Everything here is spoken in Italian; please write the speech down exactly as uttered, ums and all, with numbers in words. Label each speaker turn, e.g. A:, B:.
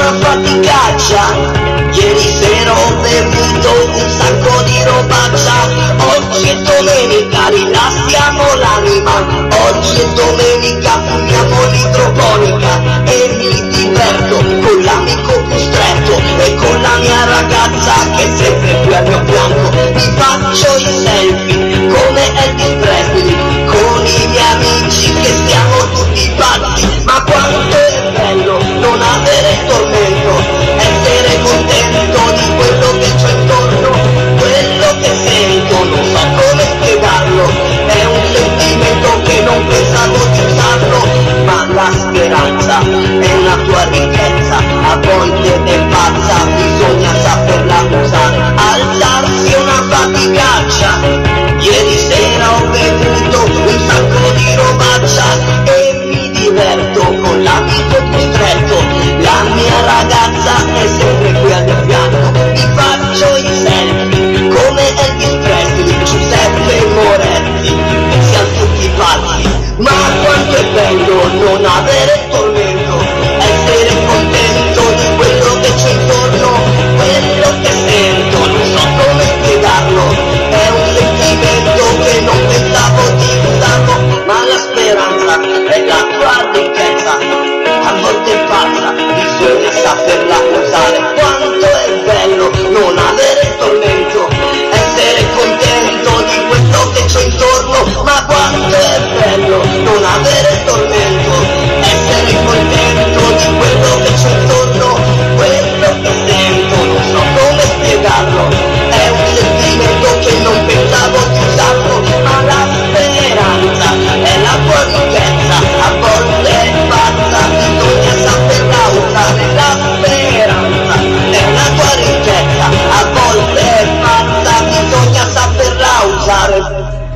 A: una faticaccia. Ieri sera ho bevuto un sacco di robaccia. Oggi è domenica, rilassiamo l'anima. Oggi è domenica, fumiamo l'idroponica e mi diverto con l'amico più stretto e con la mia ragazza che è sempre qui al mio fianco. Mi faccio i selfie come Elvis Presley con i miei amici che stiamo tutti pazzi. Ma quanto è bello non avere tormento, essere contento di quello che c'è intorno. Quello che sento non so come spiegarlo, è un sentimento che non pensavo di usarlo. Ma la speranza è una tua ricchezza, a volte è pazza, bisogna saperla usare. Alzarsi è una faticaccia. Ieri sera ho bevuto un sacco di robaccia e mi diverto con l'amico più stretto. La mia ragazza è sempre qui al mio fianco. Mi faccio i selfie come Elvis Presley, Giuseppe Moretti, e siamo tutti pazzi. Ma quanto è bello non avere tormento, essere contento di quello che c'è intorno. Quello che sento non so come spiegarlo, è un sentimento che non pensavo di usarlo. Ma la speranza è la tua ricchezza, a volte è pazza, bisogna saperla usare. Quanto è bello non avere tormento, essere contento di quello che c'è intorno. Ma quanto è bello non avere tormento, essere contento di quello che c'è intorno. Quello che sento non so come spiegarlo, è un sentimento che non pensavo di usarlo. Ma la speranza è la tua ricchezza, a volte è pazza, bisogna saperla usare. La speranza è la tua ricchezza, a volte è pazza, bisogna saperla usare.